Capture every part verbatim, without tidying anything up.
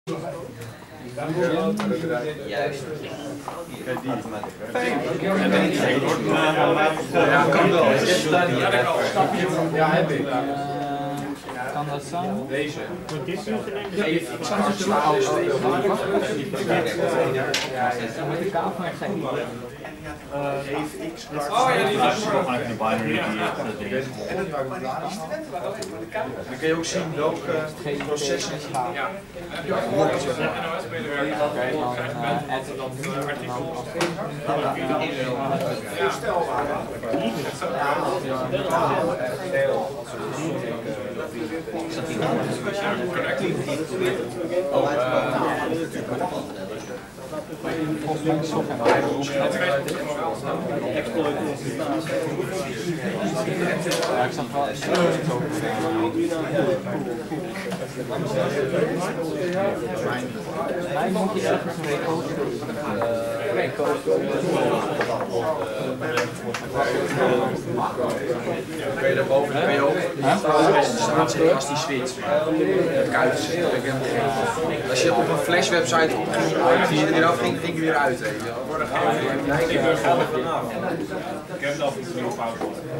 Juist. Fijn. Ja, kan wel. Ja, heb ik. Kan dat samen? Deze. Ja, ik zag het zo oud. Met de kamer geen. Oh ja, die was gewoon even de binary die Dan kun je ook zien welke processen. Ja. Heb je ook een N O S-medewerker? Oké, dan krijg je dan artikels. Is dat die Volgens mij is het ja, ik zag wel eens mij moet je ergens een reco Kun je daarboven kun je ook. Er staat zitten als die switch. Het kuitje zit er helemaal geen. Als je op een flash website opging, die er weer af ging, ging er weer uit. Ik heb dat iets meer fout.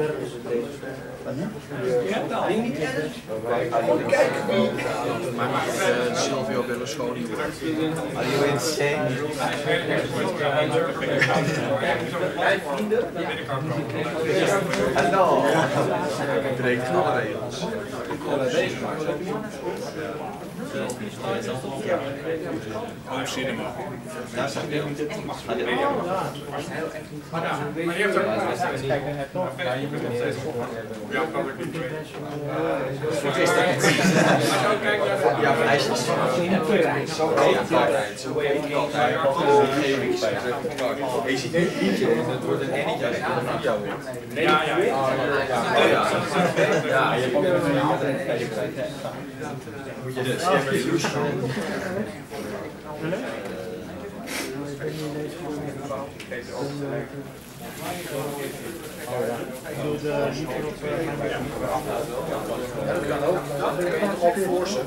Maar maakt Silvio Berlusconi wordt. Are you insane? Hallo. Breekt alle regels. Oh, cinema. Maar die heeft ook nog steeds. Ja, kan ik niet weten. Ja, meisjes. Zo altijd. Zo weet ik altijd. Je ziet een liedje en het wordt een ennetje als het een video wordt. Ja, ja. Ja, je komt er een aantal. Moet je dus Ik bedoel de liever op mijn dat kan ook. Dat kun je toch ook forcen.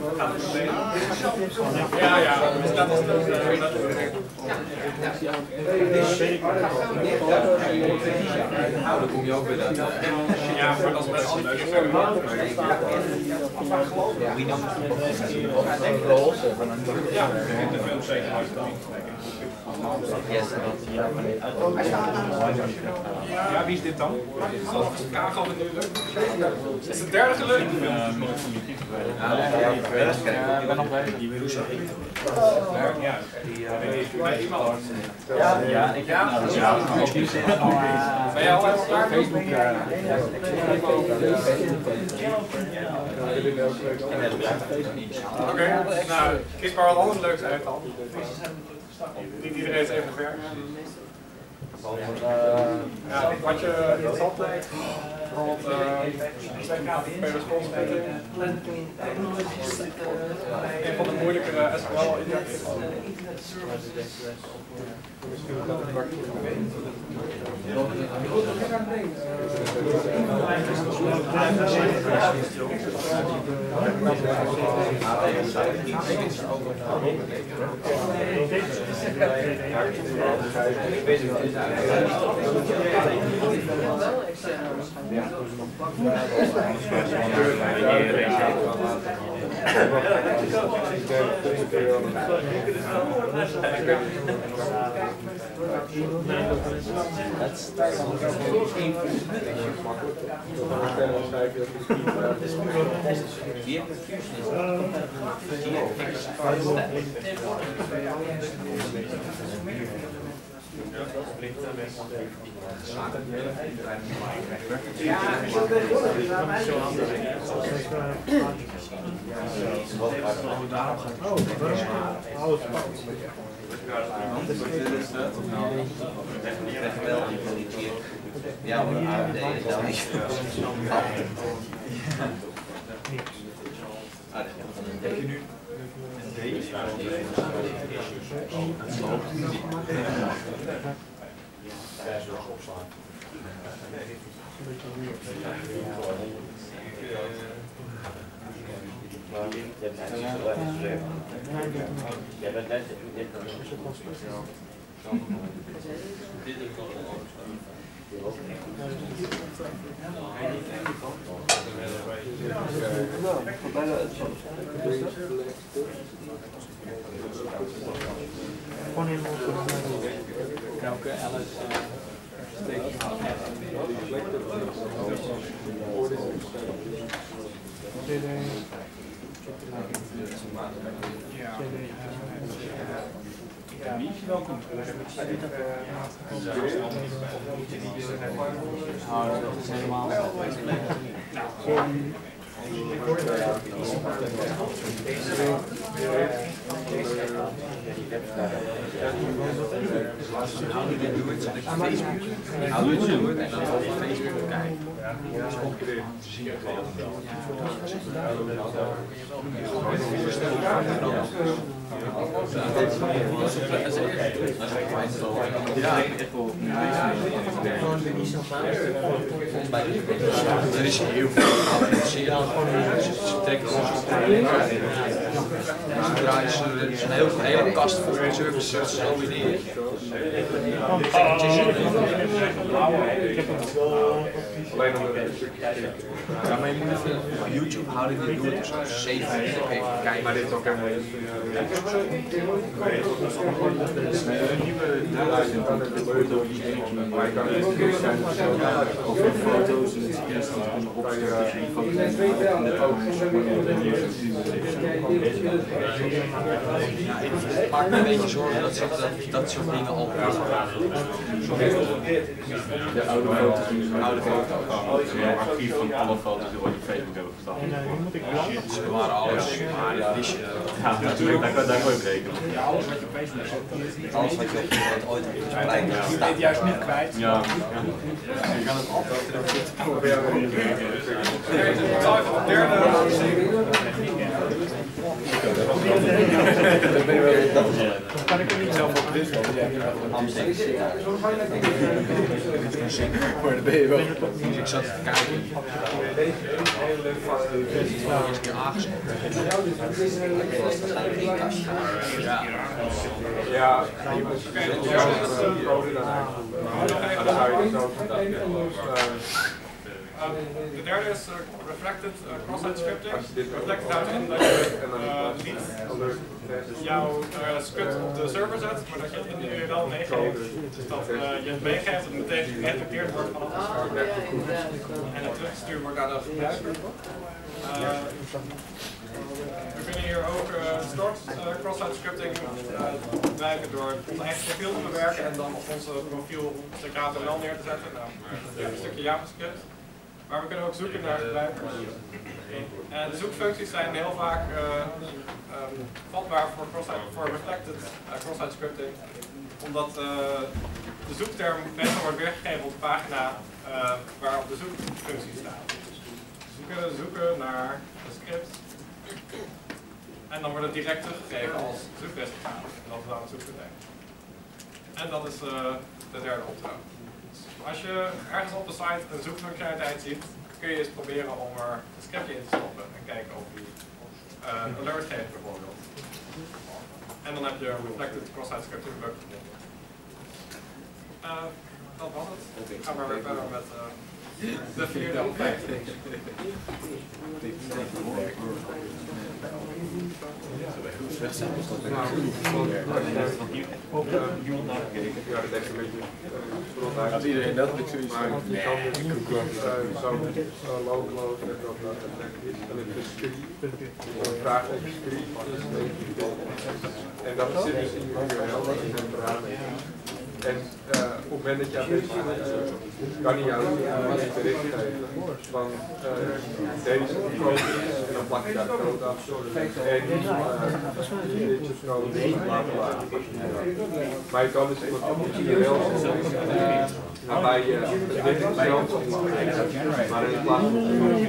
Ja, ja. Dus dat is dat. Nou, dan kom je ook weer dat. Ja, maar dat is best wel leuk. Ja, in de film zeker. Ja, wie is dit dan? Kagel natuurlijk. Is het derde geluk? ik ben nog bezig. Ja, bij iemand. Ja, ja, ik Ja, nou, ja. Ben jij al uit elkaar? Oké, nou, kies maar wat anders leuks uit dan. Niet iedereen is even ver. Ja, wat je interessant lijkt, bijvoorbeeld Peter een van de moeilijkere S Q L-injecties. Ja, maar A M D is dan niet veel. Ah, dat is van een D. Een D is waar een D is. Het loopt. Ja, zo opslaan. Gewoon helemaal Welke Alice steek je van? Ja, wie is je welkom? Oh, dat is helemaal. How do they do it? Zodat je Facebook, how do you do it? En dan op Facebook kijken. Dat is concurrerend te zien. Er is heel veel geautomatiseerd. Ze trekken ons op ze draaien ze een heel- hele kast vol services zo weer neer. Ja, maar je moet even op YouTube houden dit doet dus zeven even kijken. Maar dit is ook helemaal niet. Maar ik kan het niet zijn over foto's en het is van de Het maakt me een beetje zorgen dat ze dat, dat soort dingen al de oude foto's en oude foto's. Een archief van alle foto's die ooit op Facebook hebben gestaan. Ze bewaren alles, maar dit is Ja, natuurlijk, daar kan je op rekenen. Alles wat je op Facebook zet. Alles wat je op internet ooit hebt gespreid. Je bent het juist niet kwijt. Ja. je kan het altijd Ik zal even op derde. kan ik er niet zelf op dus. Maar dan ben je wel. Ik zat te kijken. Eerst een keer aangesloten. Ja. Ja, De derde is uh, reflected uh, cross-site scripting. Reflected houdt in dat je uh, niet jouw uh, script op de server zet, maar dat je het in de U R L meegeeft. Dus dat uh, je het meegeeft dat het meteen gereflecteerd wordt vanaf de server. En het teruggestuurd wordt naar de gebruiker. Uh, we kunnen hier ook uh, start uh, cross-site scripting uh, gebruiken door ons eigen profiel te bewerken en dan op onze profiel een stukje H T M L neer te zetten. Nou, een stukje JavaScript. Maar we kunnen ook zoeken naar gebruikers. En de zoekfuncties zijn heel vaak uh, um, vatbaar voor, voor reflected uh, cross-site scripting. Omdat uh, de zoekterm meestal wordt weergegeven op de pagina uh, waarop de zoekfunctie staat. Dus we kunnen zoeken naar een script. En dan wordt het direct teruggegeven als zoekresultaat. Dat we aan het zoeken zijn. En dat is uh, de derde opdracht. Als je ergens op de site een zoekfunctionaliteit ziet, kun je eens proberen om er een scriptje in te stoppen en kijken of die uh, een alert geeft bijvoorbeeld. En dan heb je een reflected cross-site scripting bug gevonden. Uh, dat was het. Ik ga maar weer verder met uh, de vierde of vijfde. Als iedereen dat met zoiets maar je kan dus zo loodloos met dat is dan heb je een script, een vraag over script en dat zit dus in je U R L in een parameter. En uh, op het moment dat je aan deze uh, kan hij jou een bericht geven van uh, deze code is en dan plak je daar code af en uh, dit soort code bla bla. Maar je kan dus iemand op je U R L zetten waarbij je dit is zelf maar in plaats van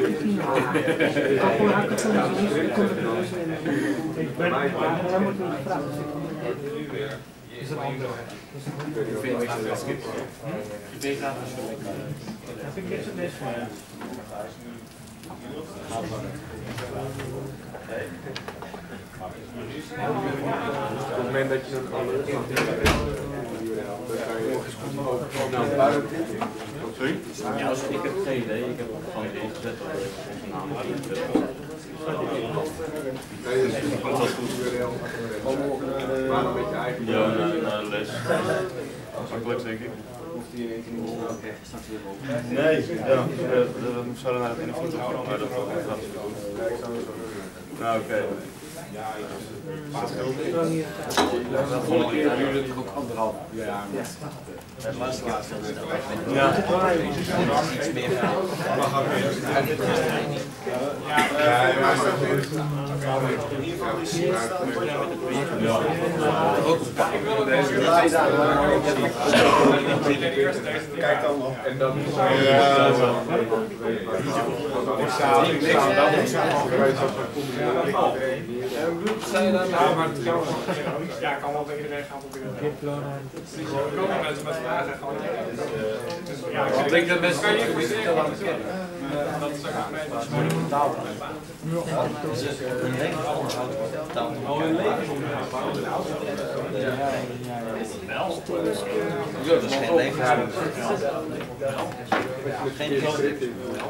Is het andere? Ik weet niet of Ik weet niet of het is. Ik vind dit zo best van. Op het moment dat je een alert van dan kan je ook naar buiten. Sorry? Ja, dus ik heb geen idee. Ik heb het gewoon ingezet dat ik onze naam ingezet. Nee, dat is goed. Waarom met je eigen. Ja, naar de les. Makkelijk denk ik. Nee, ja, we zouden naar het interview gaan, maar dat gaat niet goed. Nou, oké. De volgende keer duurde het ook anderhalf jaar. Het laatste keer was het snel. Ja. Iets meer gaan. Mag ook weer. Ja, Ja, maar zo goed. Kijk dan nog. En dan is Ja, maar het ja, kan wel bij iedereen gaan proberen. Er komen mensen met vragen gewoon. Dus ja, ik denk dat mensen kan je investeren wat ze willen. Dat is ook een Een leven onderhouden wordt dan. Oh, een leven Dat is geen leven. Geen leven.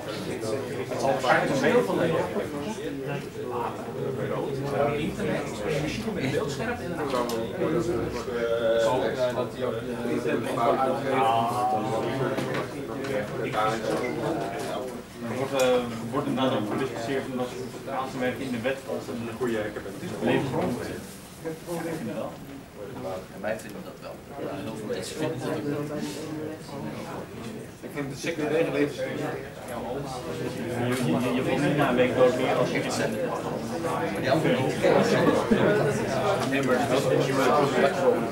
Internet, machine met beeldscherm en dan dat hij ook Er wordt inderdaad ook gediscussieerd om dat aan te merken in de wet als een goede levensgrond. En wij vinden dat wel. Ja, heel veel mensen vinden dat ook wel. ik vind het secundaire levensstijl. Je, je, je voelt niet na een week dood meer als je iets zet. Maar die andere niet. Nee, maar dat is je wel lekker over.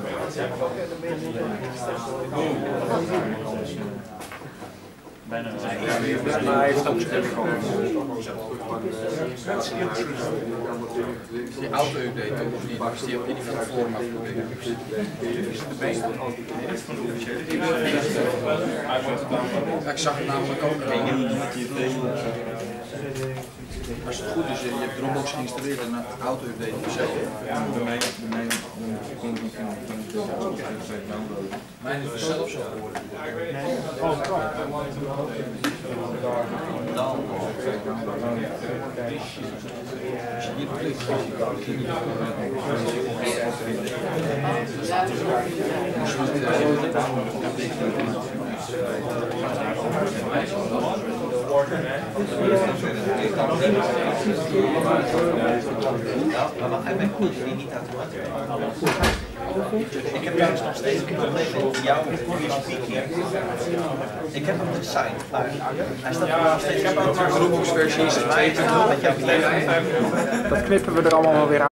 Bijna een Maar hij heeft ook die auto-update ook nog niet, dus die heb je niet van tevoren afgeprobeerd. Ik zag het namelijk ook. Als het goed is, je hebt Dropbox geïnstalleerd en een auto-update op zelf. Bij mij, bij mij kon ik niet downloaden. Mijn is dus zelf zo geworden. Dan. Als je hier op klikt, zie je niet. Ja, maar hij bent die niet automatisch. Ik heb trouwens nog steeds een probleem met jouw U S B key. Ik heb hem gesigned, maar hij staat er nog steeds. Ik heb ook een Dropbox versie twee punt nul. Dat knippen we er allemaal wel weer aan.